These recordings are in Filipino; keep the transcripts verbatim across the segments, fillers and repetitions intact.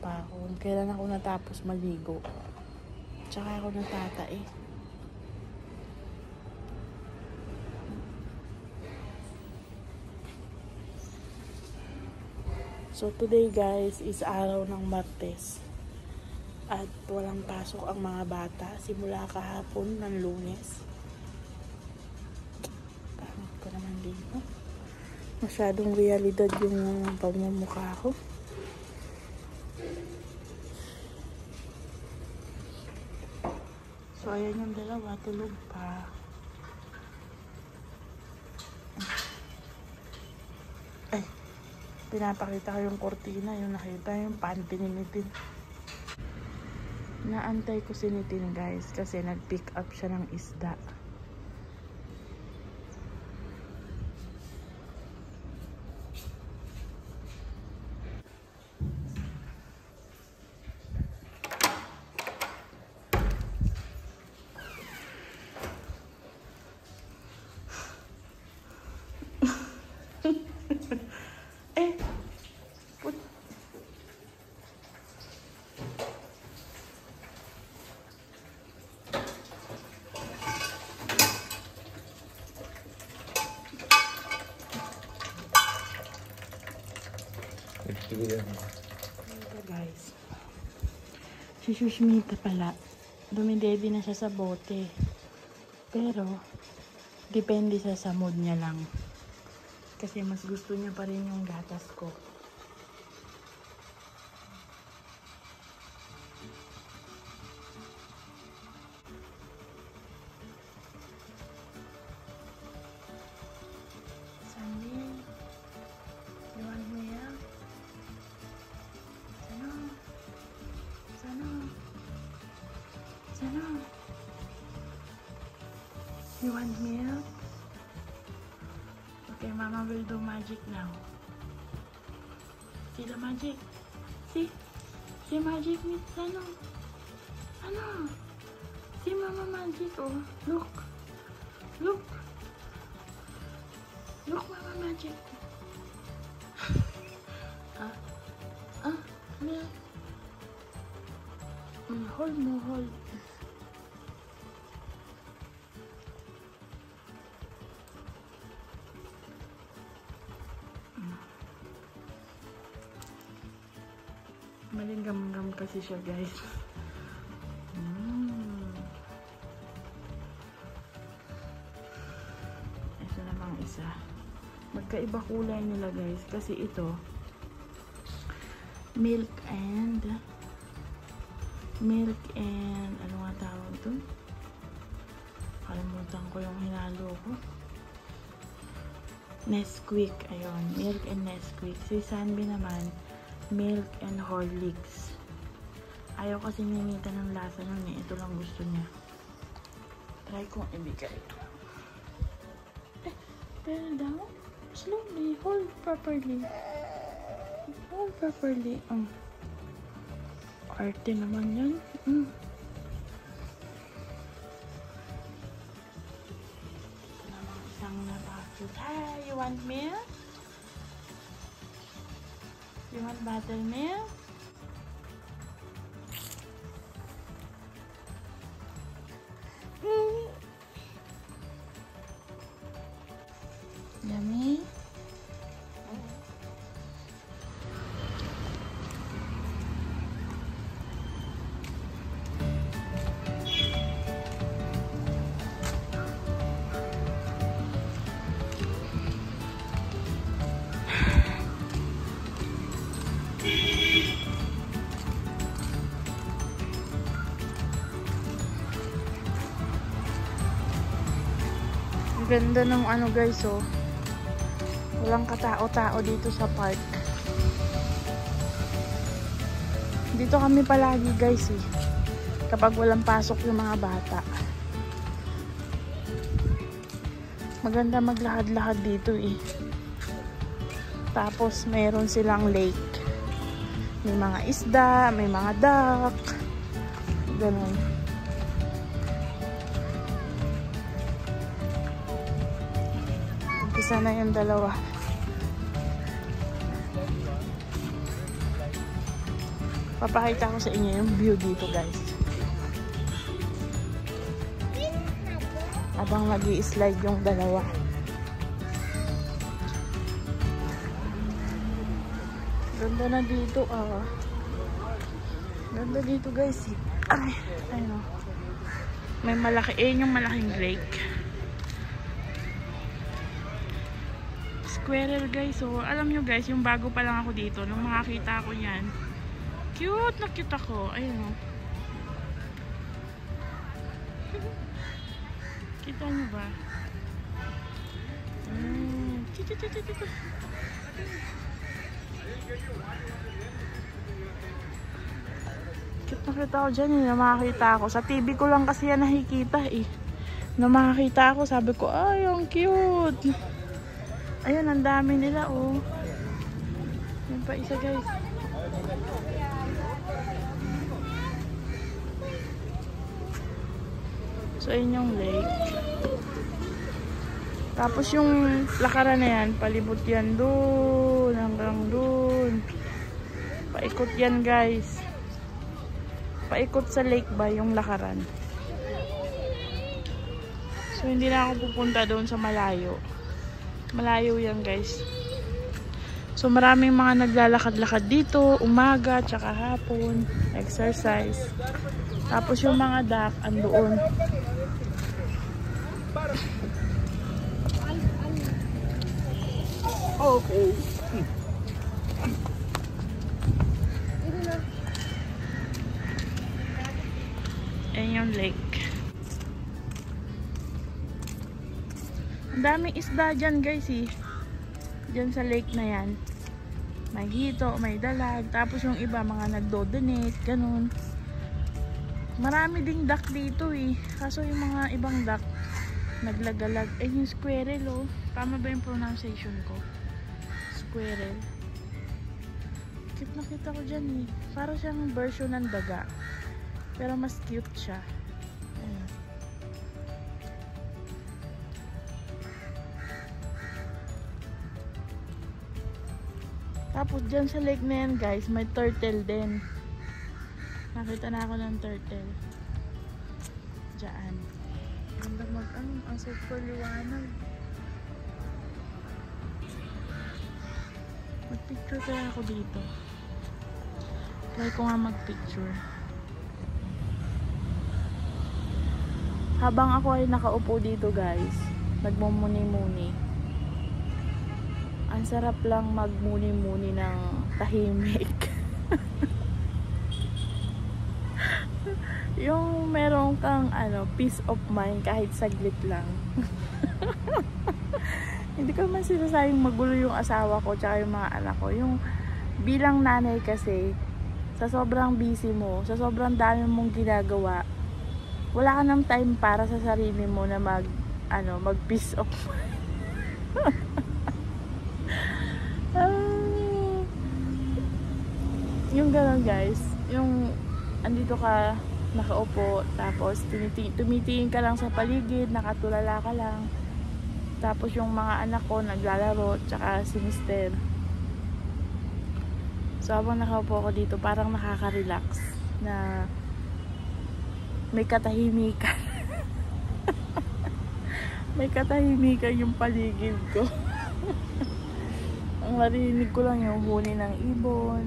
pa ako. Kailan ako natapos maligo. Tsaka ako natatae. So today guys is araw ng Martes. At walang pasok ang mga bata simula kahapon ng Lunes. Pangit ko naman dito. Masyadong realidad yung pagmumukha ko. So ayan yung dalawa, tulog pa. Ay, pinapakita ko yung kortina, yung nakita yung panty ni Nitin. Naantay ko si Nitin guys kasi nag-pick up siya ng isda. eh, put. Ito guys, si Shushmita pala, dumidede na siya sa bote. Pero, depende sa sa mood niya lang. Kasi mas gusto niya pa rin yung gatas ko. Sandy, you want milk? Sano? Sano? Sano? You want milk? Okay, Mama will do magic now. See the magic? See? See magic means ano? Ano? See Mama magic, oh. Look. Look. Look, Mama magic. ah. Ah. Milk. Mm, hold mo, hold. Malinggam-gam kasi siya guys. Mm. Ito namang isa. Magkaiba kulay nila guys. Kasi ito milk and milk and ano nga tawag ito? Kalimutan ko yung hinalo ko. Nesquik. Ayun. Milk and Nesquik. Si Sanbi naman milk and Horlicks. Ayaw kasi nangita ng lasa nun eh. Ito lang gusto niya. Try kong ibigay ito. Eh, pero daw, slowly, hold properly. Hold properly. Um. Arte naman yan. Mm. Ito naman isang napakit. Hi, you want milk? You want buttermilk? Mm. Yummy? Ganda ng ano guys, oh. Walang katao-tao dito sa park. Dito kami palagi guys eh. Kapag walang pasok yung mga bata. Maganda maglakad-lakad dito eh. Tapos mayroon silang lake. May mga isda, may mga duck. Ganun. Isa na yung dalawa. Papakita ko sa inyo yung view dito, guys. Habang nag-i-slide yung dalawa. Ganda na dito, ah. Ganda dito, guys. Ay, ayun. May malaki, eh, yung malaking lake. Squirrel, guys. So, alam nyo, guys, yung bago pa lang ako dito, nung makakita ko yan, cute na cute ako. Ayun. Kita nyo ba? Mm. Tito, tito, tito. Cute na kita ako dyan eh, na makakita ako. Sa T V ko lang kasi yan nakikita eh. Na makakita ako, sabi ko, ay, ang cute. Ayun, ang dami nila oh. Yan pa isa, guys. So, ayun yung lake. Tapos yung lakaran na yan, palibot yan doon, hanggang doon. Paikot yan, guys. Paikot sa lake ba yung lakaran. So, hindi na ako pupunta doon sa malayo. Malayo yan, guys. So, maraming mga naglalakad-lakad dito, umaga, tsaka hapon, exercise. Tapos yung mga duck, andoon. Okay. Ayan yung lake. Ang daming isda dyan, guys eh. Dyan sa lake na yan. May hito, may dalag. Tapos yung iba, mga nagdo-donate, ganun. Marami ding duck dito eh. Kaso yung mga ibang duck, naglagalag. Eh, yung squirrel oh. Tama ba yung pronunciation ko? Squirrel. Cute na kita ko dyan eh. Para siyang version ng daga. Pero mas cute siya. Ayan. Tapos dyan sa lake na yan, guys, may turtle din. Nakita na ako ng turtle. Diyan. Ganda mag ano, ang super liwanag. Mag-picture kaya ako dito. Try ko nga mag-picture. Habang ako ay nakaupo dito, guys, nagmumuni-muni. Ang sarap lang magmuni-muni ng tahimik. Yung meron kang ano, peace of mind kahit saglit lang. Hindi ko man sinasayang magulo yung asawa ko tsaka yung mga anak ko. Yung bilang nanay kasi, sa sobrang busy mo, sa sobrang dami mong ginagawa, wala ka ng time para sa sarili mo na mag ano, mag peace of mind. ah, yung gano'n, guys, yung andito ka nakaupo, tapos tumitingin, tumitingin ka lang sa paligid, nakatulala ka lang. Tapos yung mga anak ko naglalaro, tsaka si mister. So habang nakaupo ako dito, parang nakaka-relax na may katahimikan. May katahimikan yung paligid ko. Ang marinig ko lang yung huni ng ibon.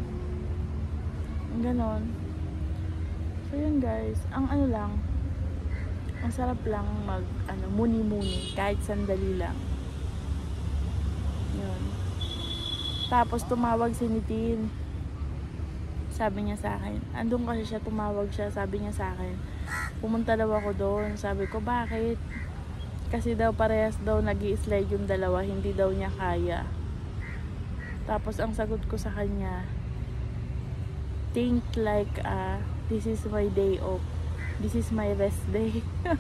Ganon. So yun, guys, ang ano lang, ang sarap lang mag ano, muni-muni kahit sandali lang. Yun. Tapos tumawag si Nitin. Sabi niya sa akin, andun kasi siya, tumawag siya, sabi niya sa akin, pumunta daw ako doon. Sabi ko, bakit? Kasi daw parehas daw nag-i-slide yung dalawa, hindi daw niya kaya. Tapos ang sagot ko sa kanya, think like uh, this is my day off. This is my rest day.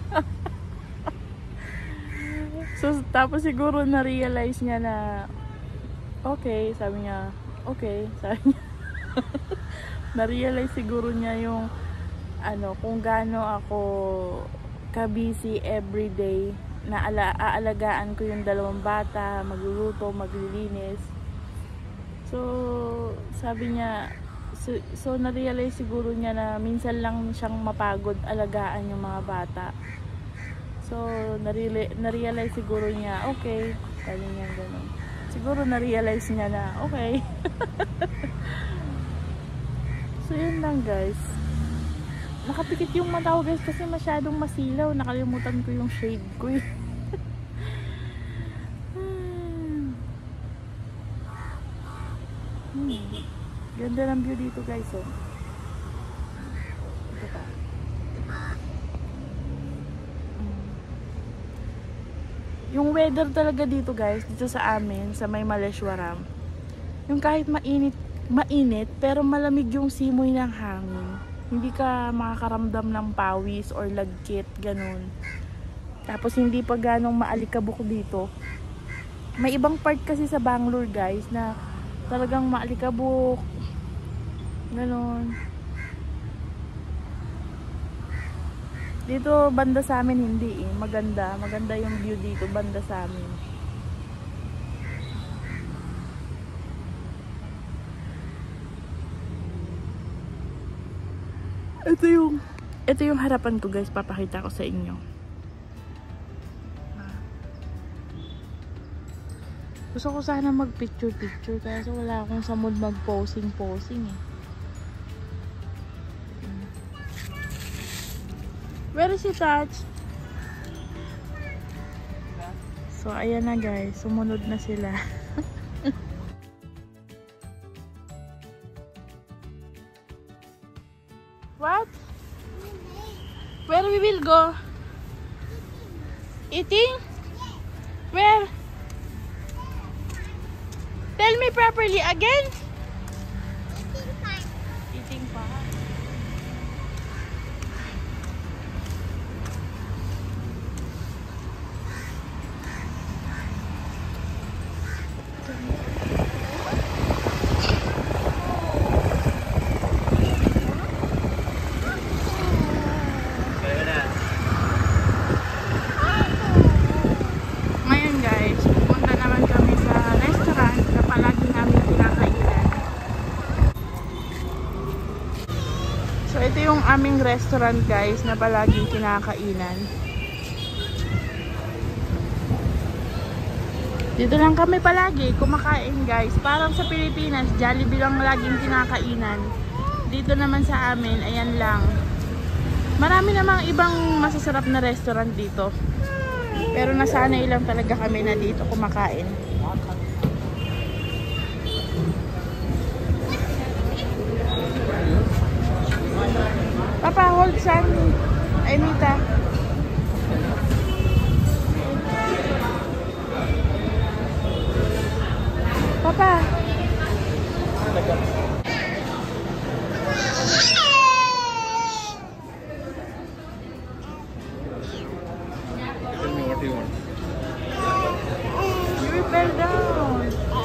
So, tapos siguro na-realize niya na okay, sabi niya, okay, sabi niya. Na-realize siguro niya yung ano, kung gaano ako ka-busy everyday na ala aalagaan ko yung dalawang bata, magluluto, maglilinis. So, sabi niya, So, so na-realize siguro niya na minsan lang siyang mapagod alagaan yung mga bata. So, na-realize siguro niya, okay, kaya niya ganun. Siguro na-realize niya na, okay. So, yun lang guys. Nakapikit yung mata ko guys kasi masyadong masilaw. Nakalimutan ko yung shade ko eh. hmm. Ganda ng view dito guys oh. Ito pa. Yung weather talaga dito guys, dito sa amin, sa may Malleshwaram, yung kahit mainit, mainit, pero malamig yung simoy ng hangin. Hindi ka makakaramdam ng pawis or lagkit, ganun. Tapos hindi pa ganong maalikabok dito. May ibang part kasi sa Bangalore guys, na talagang maalikabok, ganun. Dito banda sa amin hindi eh. Maganda. Maganda yung view dito banda sa amin. Ito yung ito yung harapan ko guys. Papakita ko sa inyo. Gusto ko sana mag picture picture kasi wala akong sa mood mag posing posing eh. Where is he, Touch? So, ayan na guys. Sumunod na sila. What? Where we will go? Eating? Where? Tell me properly again. Eating park. Eating park. Ito yung aming restaurant guys na palaging kinakainan. Dito lang kami palagi kumakain guys. Parang sa Pilipinas, Jollibee lang laging kinakainan. Dito naman sa amin, ayan lang. Marami namang ibang masasarap na restaurant dito. Pero nasanay lang talaga kami na dito kumakain. Papa, hold son. Ay, Mita. Papa. What do you want? You fell down.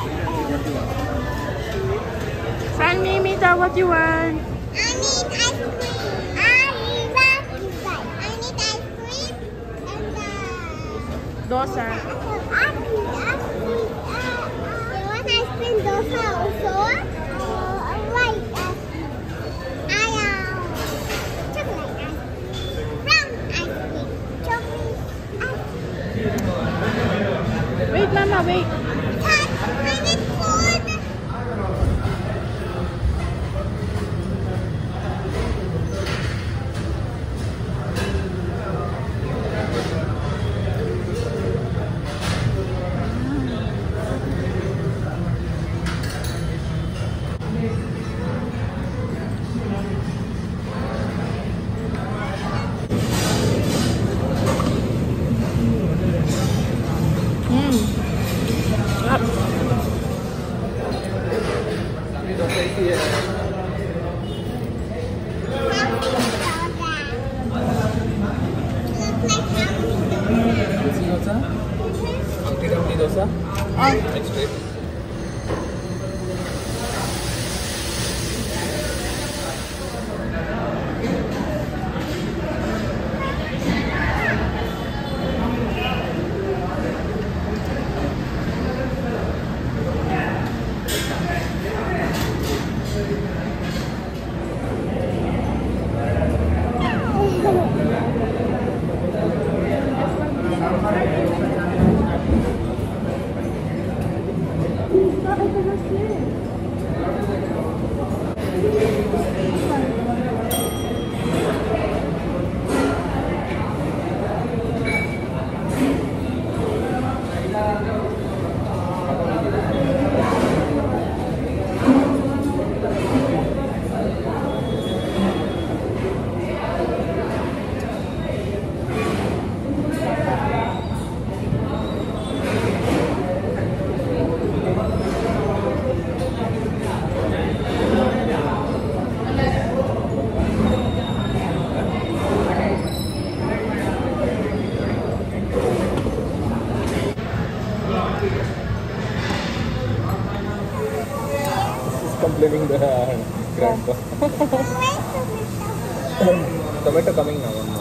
San Mita, what you want? I need ice cream. I need ice cream. I need ice cream and uh, Dosa. I need ice cream. Uh, uh, you want ice cream dosa also? Uh, white ice cream. I uh, chocolate ice cream. Brown ice cream. Chocolate ice cream. Wait, Mama, wait. Touch. I need food. Dosa? Oh. Next week. complaining the uh, grandpa. Tomato coming now. One more.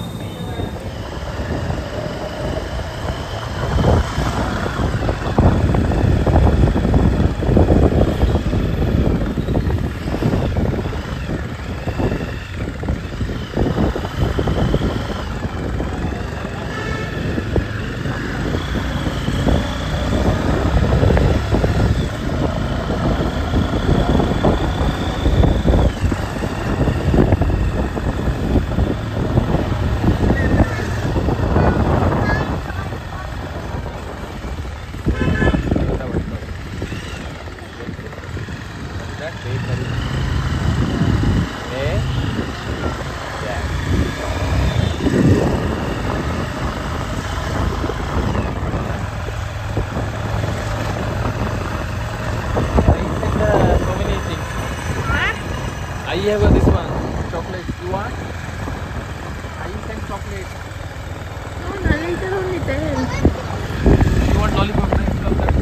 I have this one, chocolate. You want? I send chocolate. No, no, later only then. You want lollipop? Next chocolate.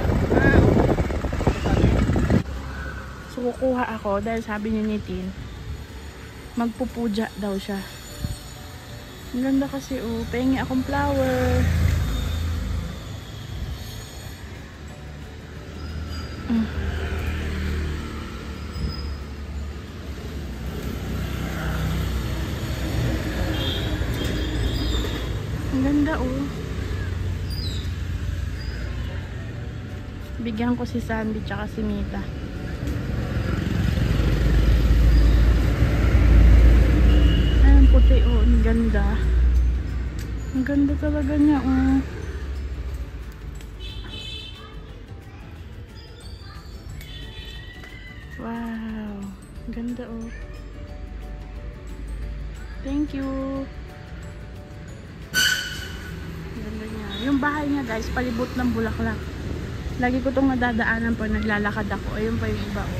So, kukuha ako dahil sabi ni Nitin, magpupuja daw siya. Ang ganda kasi, oh. Pahingi akong flower. Mm. Ang ganda, oh. Bigyan ko si Sandy tsaka si Mita. Ayan, puti, oh. Ang ganda. Ang ganda talaga niya, oh. Wow. Ang ganda, oh. Thank you. Yung bahay niya guys, palibot ng bulaklak. Lagi ko itong nadadaanan pag naglalakad ako. Ayun pa yung iba, oh.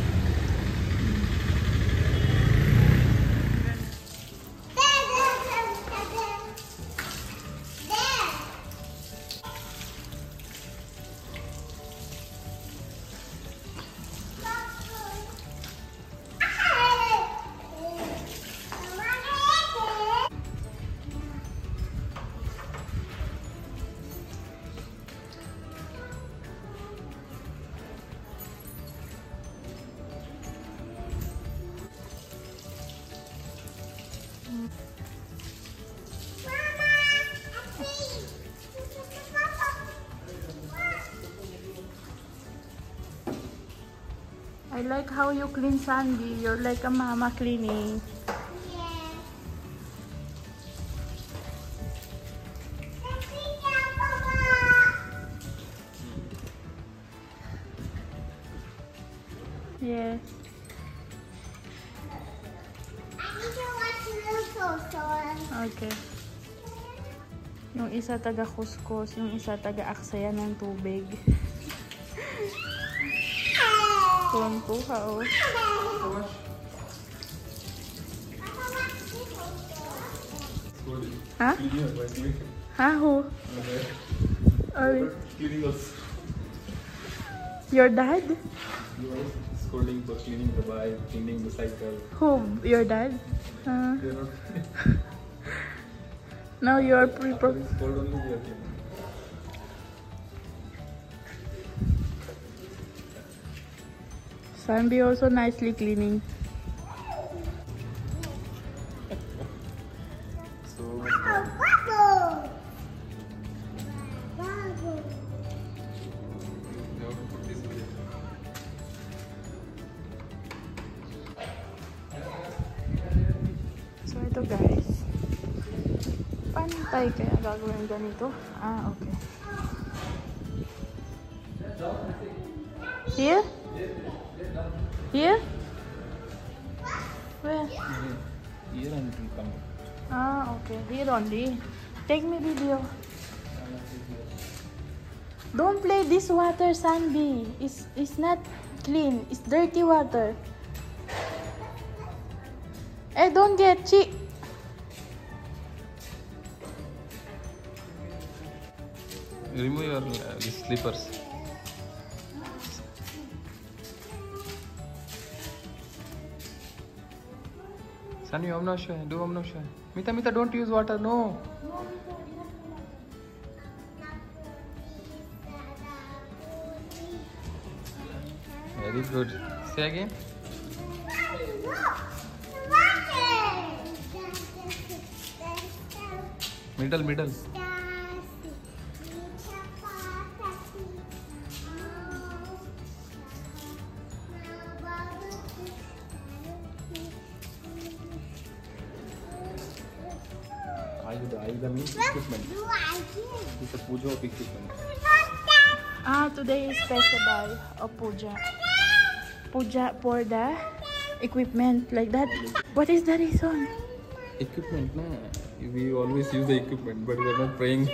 I like how you clean, Sandy. You're like a mama cleaning. Yes. I need to watch Little Okay. Yung isa taga kuskus, yung isa taga aksaya ng tubig. Tuwan-tuwa, oh. Ha? Ha, who? Or your dad? You are scolding for cleaning the bike, cleaning the cycle. Who? Your dad? Uh, You're not. now you're pre After this cold only we are cleaning. Sandy also nicely cleaning. So now to put this video. So ito guys. Pantay kaya gagawin ganito? Ah, okay. Here? Here? Where? Here and come. Ah, okay. Here only. Take me video. Don't play this water, Sandy. It's, it's not clean. It's dirty water. Eh, don't get cheap. Remove your uh, these slippers. Sunny, Om Namah Shivaya. Do Om Namah Shivaya. Mita, Mita, don't use water. No. Very good. Say again. Middle, middle. Ayuda, Ayuda means equipment. It's a puja of equipment. Ah, today is festival of puja. Puja for the equipment, like that. What is the reason? Equipment, na? We always use the equipment, but we are not praying.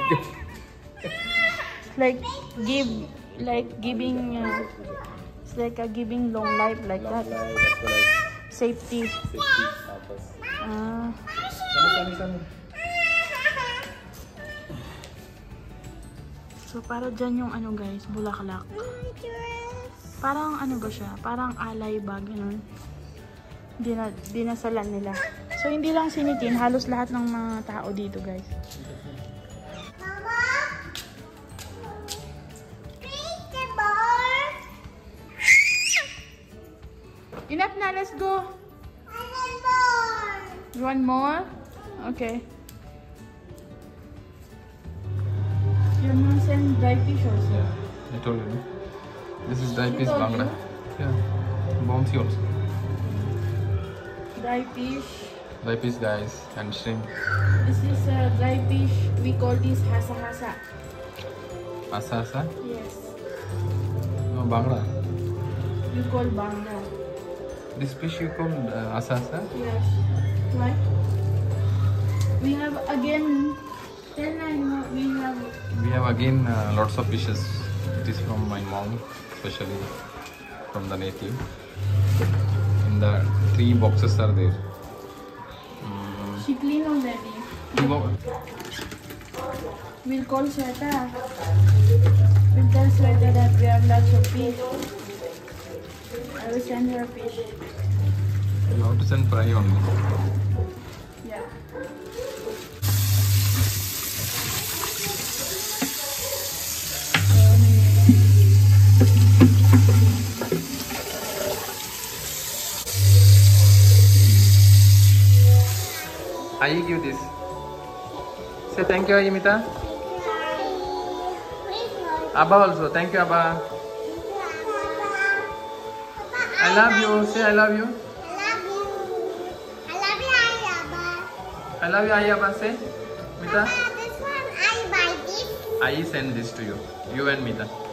Like give, like giving, uh, it's like a giving long life, like Long that. life as well as Safety. safety purpose. Ah. Sunny, Sunny, Sunny. So para dyan yung ano guys, bulaklak. Parang ano ba siya? Parang alay ba, ganun. Dina, dinasalan nila. So hindi lang si Nitin, halos lahat ng mga tao dito guys. Mama, read the board. Enough na, let's go! I want more. You want more? Okay. You're not send dry fish also. Yeah, I told you. No? This is dry You piece told bangla. me. Yeah, bouncy also. Dry fish. Dry piece, guys, and shrimp. This is uh, dry fish. We call this hasa hasa. Asa asa. Yes. No, bangla. You call banga. This fish you call uh, asa asa. Yes. Why? We have again. Tell na, you know, we have. We have again uh, lots of fishes. It is from my mom, especially from the native. In the three boxes are there. Mm, She clean already. you go- We'll call Sweta. We'll tell Sweta that we have lots of fish. I will send her fish. you have to send fry only. Yeah. I give this. Say thank you, Ayimita. Abba also. Thank you, Abba. I love you. Say I love you. I love you. I love you, Abba. I love you, Ayabba. Say. Mita. Abba, this one I buy this. I send this to you. You and Mita.